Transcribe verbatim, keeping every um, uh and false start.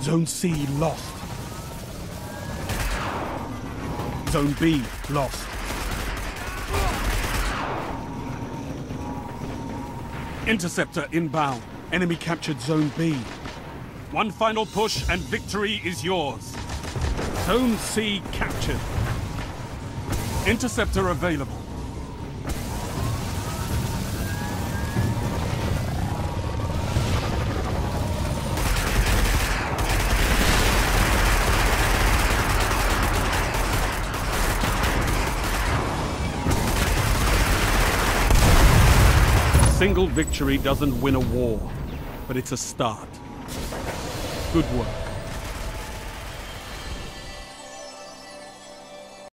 Zone C lost. Zone B lost. Interceptor inbound. Enemy captured Zone B. One final push and victory is yours. Zone C captured. Interceptor available. A single victory doesn't win a war, but it's a start. Good work.